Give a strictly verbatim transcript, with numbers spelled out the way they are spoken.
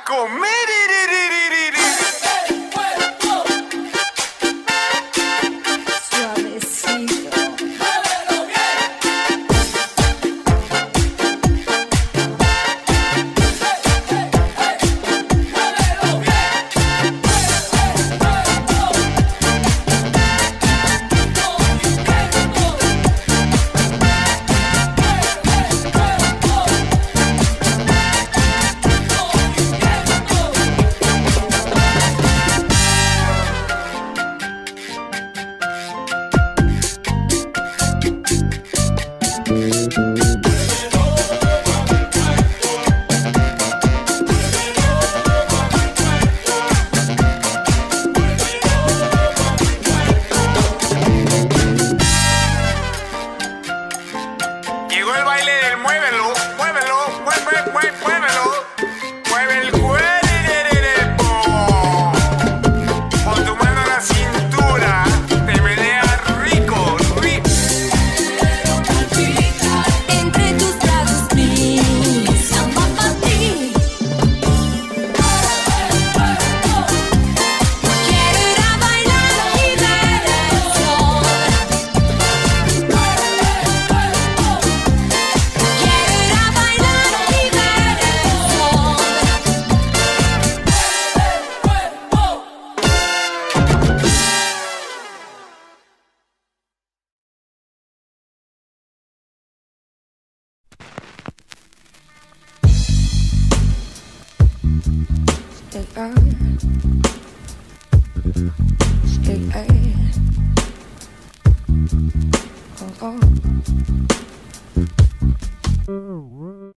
comer. Suavecito. Llegó el baile del muévelo, muévelo, mueve, mueve, muévelo. Mueve el cuerpo. Con tu mano a la cintura, te menea rico, rico. Entre tus brazos mi samba para ti. Quiero ir a bailar y ver el sol. Quiero ir a bailar y ver el sol. Stay out. Stay out. Oh, oh.